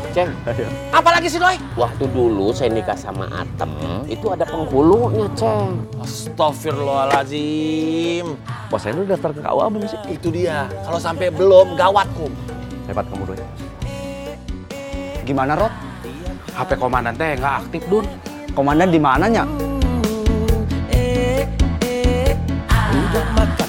Ceng. Apalagi sih doi? Waktu dulu saya nikah sama Atem, itu ada penghulunya, Ceng. Astagfirullahaladzim. Bos saya udah daftar ke KUA belum sih? Itu dia. Kalau sampai belum, gawat kum. Hebat kamu Doi. Gimana, Rod? HP komandan teh nggak aktif, Dun. Komandan di mananya? Udah makan